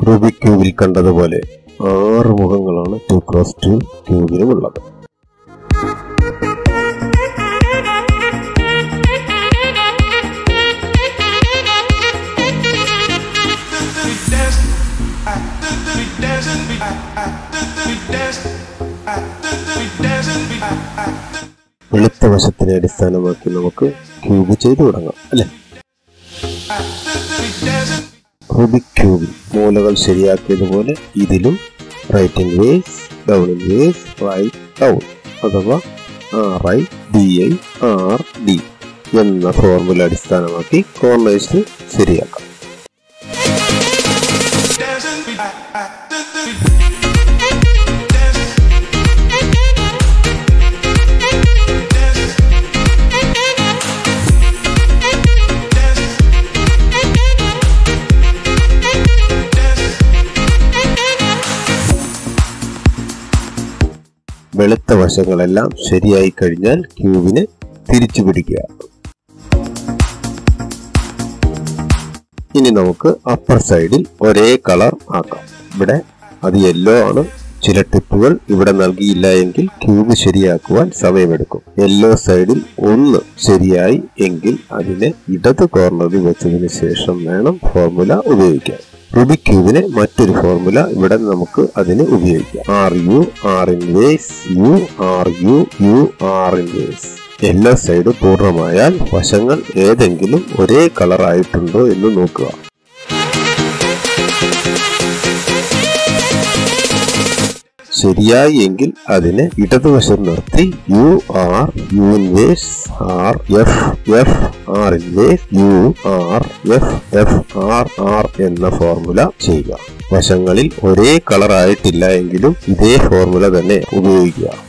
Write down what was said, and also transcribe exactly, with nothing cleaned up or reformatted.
Rubik ക്യൂബിൽ കണ്ടതുപോലെ ആറ് മുഖങ്ങളാണ് ടു ക്രോസ് ടു ക്യൂബിനുമുള്ളത്. വെളുത്ത വശത്തിനെ അടിസ്ഥാനമാക്കി നമുക്ക് ക്യൂബ് ചെയ്തു തുടങ്ങാം അല്ലെ. റൂബിക് ക്യൂബിൽ മൂലകൾ ശരിയാക്കിയതുപോലെ ഇതിലും right inverse, down inverse, right down അഥവാ R I D I R D എന്ന ഫോർമുല അടിസ്ഥാനമാക്കി കോർണേഴ്സ് ശരിയാക്കാം. വെളുത്ത വശങ്ങളെല്ലാം ശരിയായി കഴിഞ്ഞാൽ ക്യൂബിനെ തിരിച്ചു പിടിക്കുക. ഇനി നമുക്ക് അപ്പർ സൈഡിൽ ഒരേ കളർ ആക്കാം. ഇവിടെ അത് യെല്ലോ ആണ്. ചില ടിപ്പുകൾ ഇവിടെ നൽകിയില്ല എങ്കിൽ ക്യൂബ് ശരിയാക്കുവാൻ സമയമെടുക്കും. യെല്ലോ സൈഡിൽ ഒന്ന് ശരിയായി എങ്കിൽ അതിനെ ഇടത് കോർണറിൽ വെച്ചതിന് ശേഷം വേണം ഫോർമുല ഉപയോഗിക്കാൻ. റൂബിക് ക്യൂബിന് മറ്റൊരു ഫോർമുല ഇവിടെ നമുക്ക് അതിന് ഉപയോഗിക്കാം. R U R inverse U R U U R inverse. എല്ലാ സൈഡ് പൂർണ്ണമായാൽ വശങ്ങൾ ഏതെങ്കിലും ഒരേ കളർ ആയിട്ടുണ്ടോ എന്ന് നോക്കുക. ശരിയായി എങ്കിൽ അതിനെ ഇടതുവശം നിർത്തി U R U inverse R F F R inverse U R F F R R എന്ന ഫോർമുല ചെയ്യുക. വശങ്ങളിൽ ഒരേ കളർ ആയിട്ടില്ല എങ്കിലും ഇതേ ഫോർമുല തന്നെ ഉപയോഗിക്കുക.